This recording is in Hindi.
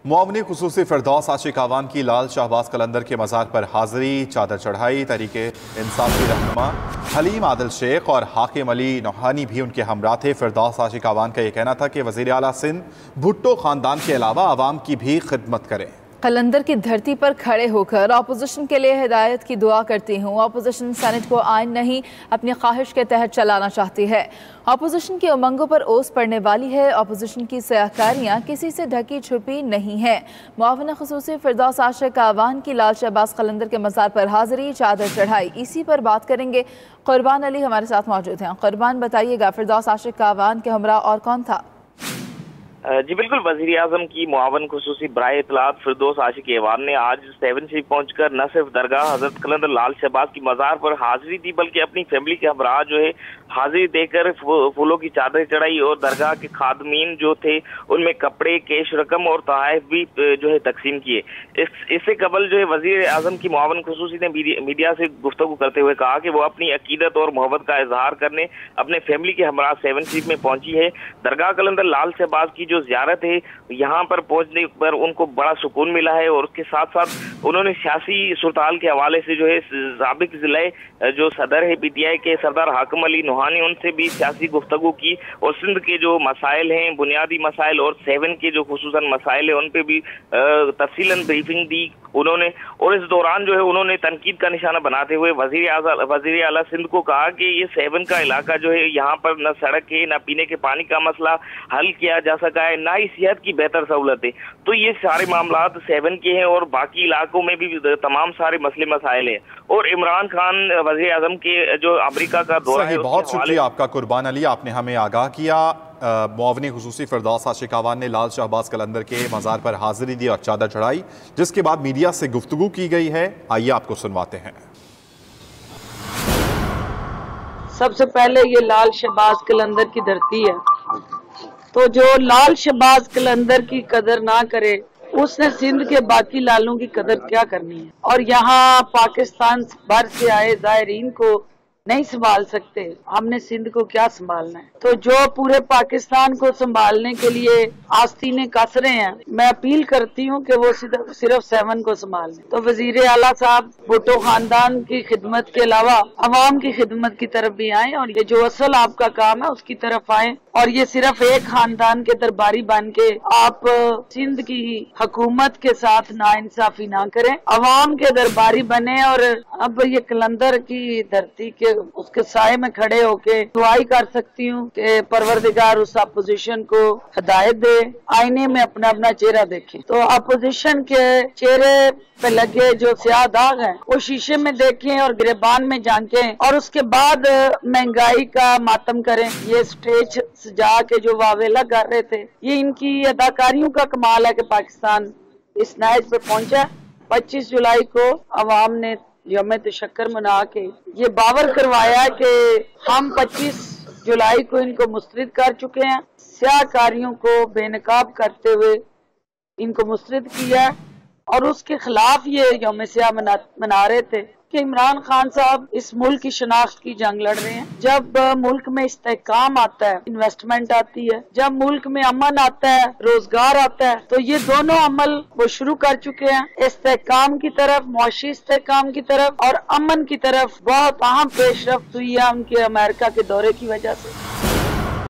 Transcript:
मुआवनी खुसूसी फिरदौस आशिक आवान की लाल शाहबाज कलंदर के मज़ार पर हाज़री, चादर चढ़ाई। तरीके इंसाफी रहनुमा हलीम आदिल शेख और हाकिम अली नौहानी भी उनके हमरा थे। फिरदौस आशिक आवान का यह कहना था कि वज़ीर आला सिंध भुट्टो ख़ानदान के अलावा आवाम की भी खिदमत करें। कलंदर की धरती पर खड़े होकर अपोजिशन के लिए हिदायत की दुआ करती हूँ। अपोजिशन सेनेट को आइन नहीं अपनी ख्वाहिश के तहत चलाना चाहती है। अपोजिशन की उमंगों पर ओस पड़ने वाली है। अपोजिशन की सयाकारियाँ किसी से ढकी छुपी नहीं है। मुआवना खुसूसी फिरदौस आशिक आवान की लाल शाहबाज कलंदर के मज़ार पर हाज़री, चादर चढ़ाई। इसी पर बात करेंगे। कुर्बान अली हमारे साथ मौजूद हैं। कुर्बान, बताइएगा फिरदौस आशिक आवान के हमरा और कौन था? जी बिल्कुल, वज़ीर आज़म की मुआवन खुसूसी बराए इत्तलात फिरदौस आशिक आवान ने आज 7 से पहुंचकर न सिर्फ दरगाह हज़रत कलंदर लाल शहबाज की मज़ार पर हाजिरी दी, बल्कि अपनी फैमिली के हमरा जो है हाजिरी देकर फूलों की चादर चढ़ाई और दरगाह के खादमीन जो थे उनमें कपड़े, कैश रकम और तोहफ़े भी जो है तकसीम किए। इससे कबल जो है वज़ीर आज़म की मुआवन खुसूसी ने मीडिया से गुफ्तगू करते हुए कहा कि वो अपनी अकीदत और मोहब्बत का इजहार करने अपने फैमिली के हमरा 7 सीट में पहुंची है। दरगाह कलंदर लाल शहबाज की जो ज़ियारत है, यहाँ पर पहुंचने पर उनको बड़ा सुकून मिला है और उसके साथ साथ उन्होंने सियासी सूरत के हवाले से जो है साबिक ज़िले जो सदर है PTI के सरदार हाकिम अली नौहानी, उनसे भी सियासी गुफ्तगू की और सिंध के जो मसाइल हैं, बुनियादी मसाइल और 7 के जो खुसूसन मसाइल है उन पे भी तफसीलन ब्रीफिंग दी उन्होंने। और इस दौरान जो है उन्होंने तनकीद का निशाना बनाते हुए वज़ीर आला सिंध को कहा कि ये 7 का इलाका जो है, यहाँ पर न सड़क है, न पीने के पानी का मसला हल किया जा सका है, ना ही सेहत की बेहतर सहूलत है। तो ये सारे मामला 7 के हैं और बाकी इलाकों में भी तमाम सारे मसले मसाइल हैं। और इमरान खान वज़ीर आज़म के जो अमेरिका का दौरा है, बहुत शुक्रिया आपका कुर्बान अली, आपने हमें आगाह किया। मुआवनी खुसूसी फिरदौस आशिक आवान ने लाल शाहबाज कलंदर के मज़ार पर हाजिरी दी और चादर चढ़ाई, जिसके बाद मीडिया से गुफ्तगू की गई है। आइए आपको सुनवाते हैं। सबसे पहले ये लाल शाहबाज कलंदर की धरती है, तो जो लाल शाहबाज कलंदर की कदर ना करे उसने सिंध के बाकी लालों की कदर क्या करनी है। और यहाँ पाकिस्तान भर से आए ज़ायरीन को नहीं संभाल सकते, हमने सिंध को क्या संभालना है। तो जो पूरे पाकिस्तान को संभालने के लिए आस्तीनें कस रहे हैं, मैं अपील करती हूँ कि वो सिर्फ 7 को संभाल लें। तो वजीर आला साहब भुट्टो खानदान की खिदमत के अलावा अवाम की खिदमत की तरफ भी आए और ये जो असल आपका काम है उसकी तरफ आए। और ये सिर्फ एक खानदान के दरबारी बन के आप सिंध की हुकूमत के साथ नाइंसाफी ना करें, अवाम के दरबारी बने। और अब ये कलंदर की धरती के उसके साए में खड़े होके दुआई कर सकती हूँ कि परवरदिगार उस अपोजिशन को हिदायत दे, आईने में अपना अपना चेहरा देखें। तो अपोजिशन के चेहरे पे लगे जो स्याह दाग हैं वो शीशे में देखें और गिरेबान में झांकें और उसके बाद महंगाई का मातम करें। ये स्टेज सजा के जो वावेला कर रहे थे, ये इनकी अदाकारियों का कमाल है कि पाकिस्तान इस नाइज पे पहुंचा। 25 जुलाई को अवाम ने यौम तशक्कर मना के ये बावर करवाया कि हम 25 जुलाई को इनको मुस्तरद कर चुके हैं। स्याहकारियों को बेनकाब करते हुए इनको मुस्तरद किया और उसके खिलाफ ये यौम स्याह मना रहे थे कि इमरान खान साहब इस मुल्क की शनाख्त की जंग लड़ रहे हैं। जब मुल्क में इस्तेहकाम आता है, इन्वेस्टमेंट आती है, जब मुल्क में अमन आता है, रोजगार आता है, तो ये दोनों अमल वो शुरू कर चुके हैं। इस्तेहकाम की तरफ, मुआशी इस्तेहकाम की तरफ और अमन की तरफ बहुत अहम पेशरफ्त हुई है उनके अमेरिका के दौरे की वजह से।